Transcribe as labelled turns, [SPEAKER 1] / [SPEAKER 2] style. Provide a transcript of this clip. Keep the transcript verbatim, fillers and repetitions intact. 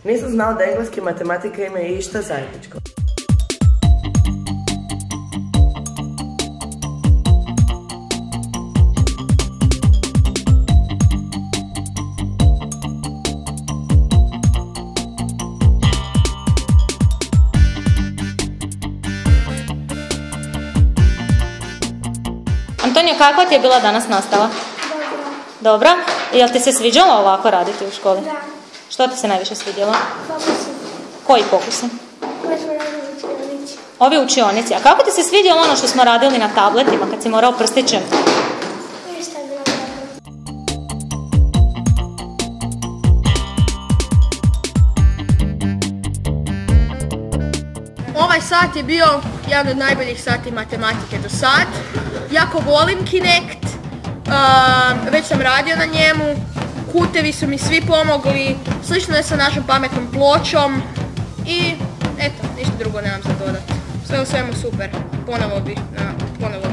[SPEAKER 1] Nisam znao da engleski i matematika imaju išta zajedničko.
[SPEAKER 2] Antonija, kakva ti je bila danas nastava? Dobro. Dobro? Jel ti se sviđalo ovako raditi u školi?
[SPEAKER 3] Da.
[SPEAKER 2] Što ti se najviše svidjelo?
[SPEAKER 3] Fokusi.
[SPEAKER 2] Koji fokusi?
[SPEAKER 3] Koji smo radili u učionici.
[SPEAKER 2] Ovi učionici. A kako ti se svidjelo ono što smo radili na tabletima kad si morao prstićem?
[SPEAKER 3] Ništa je bilo dobro.
[SPEAKER 4] Ovaj sat je bio jedan od najboljih sati matematike do sad. Jako volim Kinect, uh, već sam radio na njemu, kutevi su mi svi pomogli, slično je sa našom pametnom pločom i eto, ništa drugo nemam za dodat. Sve u svemu super, ponovo bi, na, ponovo